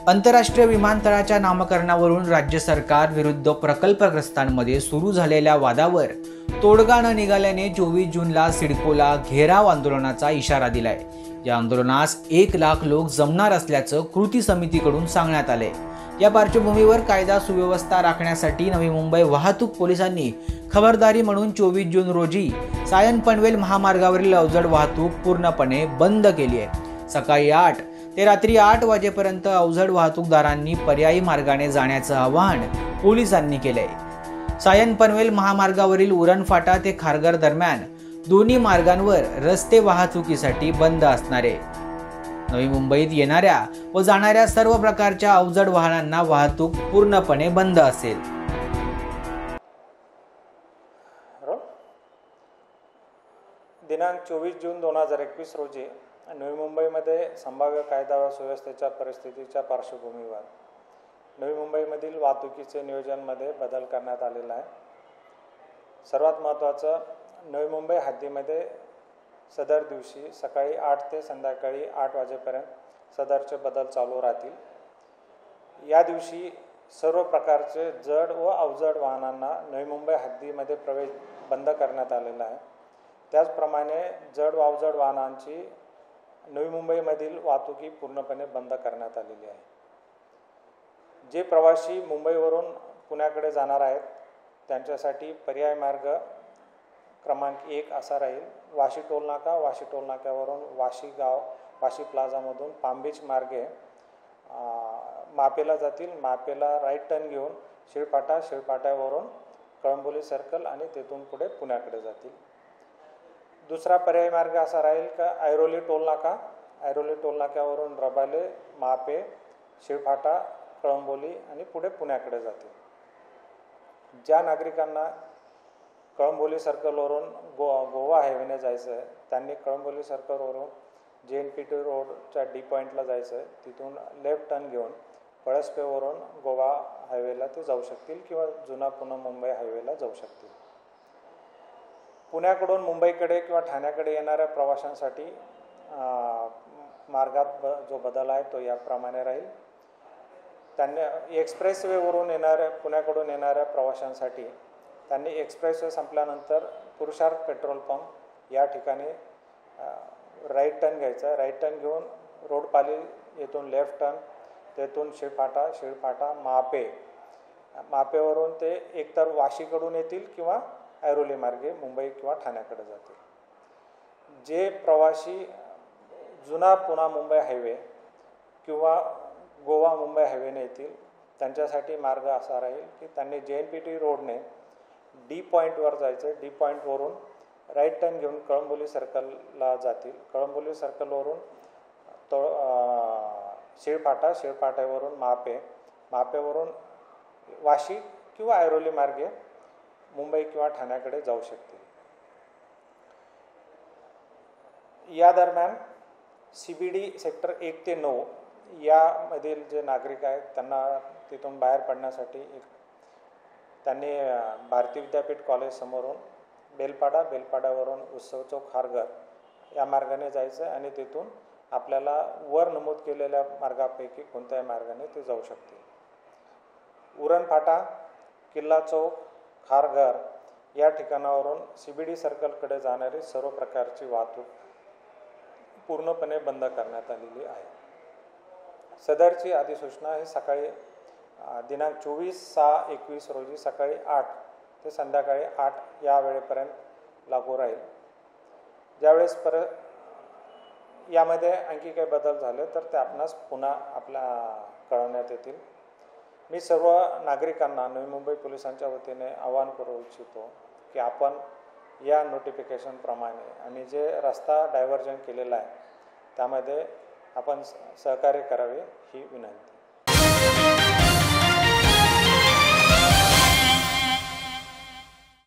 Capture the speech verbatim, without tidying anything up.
आंतरराष्ट्रीय विमानतळाच्या नामकरणावरून राज्य सरकार विरुद्ध प्रकल्पग्रस्तांमध्ये सुरू झालेल्या वादावर तोडगा न निघाल्याने चोवीस जूनला सिडकोला घेराव आंदोलनाचा इशारा दिलाय। या आंदोलनास एक लाख लोक जमणार असल्याचं कृती समितीकडून सांगण्यात आले। या पार्श्वभूमीवर कायदा सुव्यवस्था राखण्यासाठी नवी मुंबई वाहतूक पोलिसांनी खबरदारी म्हणून चोवीस जून रोजी सायन पनवेल महामार्गावरील अवजड वाहतूक पूर्णपणे बंद केली आहे। सकाळी आठ ते रात्री आठ वाजेपर्यंत अवजड वाहतूकदारांनी पर्यायी मार्गाने जाण्याचं आवाहन पोलिसांनी केलंय। सायन पनवेल महामार्गावरील उरण फाटा ते खारघर दरम्यान दोन्ही मार्गांवर रस्ते वाहतुकीसाठी बंद असणार आहे। नवी मुंबईत येणाऱ्या व जाणाऱ्या सर्व प्रकारच्या अवजड वाहनांना वाहतूक पूर्णपणे बंद असेल। दिनांक चोवीस जून दोन हजार एकवीस रोजी नवी मुंबईमध्ये संभाव्य कायदा व सुव्यवस्थेच्या परिस्थितीच्या पार्श्वभूमीवर नवी मुंबईमधील वाहतुकीचे नियोजनामध्ये बदल करण्यात आलेला आहे। सर्वात महत्त्वाचं, नवी मुंबई हद्दीमध्ये सदर दिवशी सकाळी आठ ते संध्याकाळी आठ वाजेपर्यंत सदरचे बदल चालू राहतील। या दिवशी सर्व प्रकारचे जड व अवजड वाहनांना नवी मुंबई हद्दीमध्ये प्रवेश बंद करण्यात आलेला आहे। त्याचप्रमाणे जड व अवजड वाहनांची नवी मुंबईमधील वाहतुकी पूर्णपणे बंद करण्यात आलेली आहे। जे प्रवासी मुंबईवरून पुण्याकडे जाणार आहेत त्यांच्यासाठी पर्याय मार्ग क्रमांक एक असा राहील। वाशी टोलनाका, वाशी टोलनाक्यावरून वाशी गाव, वाशी प्लाझामधून पाम बीच मार्गे मापेला जातील। मापेला राईट टर्न घेऊन शिळपाटा, शिळपाट्यावरून कळंबोली सर्कल आणि तेथून पुढे पुण्याकडे जातील। दुसरा पर्यायी मार्ग असा राहील का ऐरोली टोलनाका, ऐरोली टोलनाक्यावरून रबाले, मापे, शिळफाटा, कळंबोली आणि पुढे पुण्याकडे जातील। ज्या नागरिकांना कळंबोली सर्कलवरून गो गोवा हायवेने जायचं आहे त्यांनी कळंबोली सर्कलवरून जे एन पी टी रोडच्या डी पॉईंटला जायचं आहे, तिथून लेफ्ट टर्न घेऊन पळसपेवरून गोवा हायवेला ते जाऊ शकतील किंवा जुना पुणे मुंबई हायवेला जाऊ शकतील। पुण्याकडून मुंबईकडे किंवा ठाण्याकडे येणाऱ्या प्रवाशांसाठी मार्गात ब जो बदल आहे तो याप्रमाणे राहील। त्यांनी एक्सप्रेस वेवरून येणाऱ्या पुण्याकडून येणाऱ्या प्रवाशांसाठी त्यांनी एक्सप्रेस वे संपल्यानंतर पुरुषार्थ पेट्रोल पंप या ठिकाणी राईट टर्न घ्यायचा आहे। राईट टर्न घेऊन रोडपाली येथून लेफ्ट टर्न, तेथून शिळफाटा, शिळफाटा मापे, मापेवरून ते एकतर वाशीकडून येतील किंवा ऐरोली मार्गे मुंबई किंवा ठाण्याकडे जातील। जे प्रवासी जुना पुणे मुंबई हायवे किंवा गोवा मुंबई हायवेने येतील त्यांच्यासाठी मार्ग असा राहील की त्यांनी जे एन पी टी रोडने डी पॉईंटवर जायचं आहे। डी पॉईंटवरून राईट टर्न घेऊन कळंबोली सर्कलला जातील। कळंबोली सर्कलवरून तो शिळफाटा, शिळफाट्यावरून मापे, मापेवरून वाशी किंवा ऐरोली मार्गे मुंबई किंवा ठाण्याकडे जाऊ शकतील। या दरम्यान सी बी डी सेक्टर एक ते नऊ यामधील जे नागरिक आहेत त्यांना तिथून बाहेर पडण्यासाठी एक त्यांनी भारती विद्यापीठ कॉलेज समोरून बेलपाडा, बेलपाड्यावरून उत्सव चौक, खारघर या मार्गाने जायचं आहे आणि तिथून आपल्याला वर नमूद केलेल्या मार्गापैकी कोणत्याही मार्गाने ते जाऊ शकतील। उरण फाटा, किल्ला चौक, खारघर या ठिकाणावरून सी बी डी सर्कलकडे जाणारी सर्व प्रकारची वाहतूक पूर्णपणे बंद करण्यात आलेली आहे। सदरची अधिसूचना ही सकाळी दिनांक चोवीस सहा एकवीस रोजी सकाळी आठ ते संध्याकाळी आठ या वेळेपर्यंत लागू राहील। ज्यावेळेस पर यामध्ये आणखी काही बदल झाले तर ते आपणास पुन्हा आपल्या कळवण्यात येतील। मी सर्व नागरिकांना नवी मुंबई पोलिसांच्या वतीने आवाहन करू इच्छितो की आपण या नोटिफिकेशनप्रमाणे आणि जे रस्ता डायव्हर्जन केलेला आहे त्यामध्ये आपण सहकार्य करावे ही विनंती।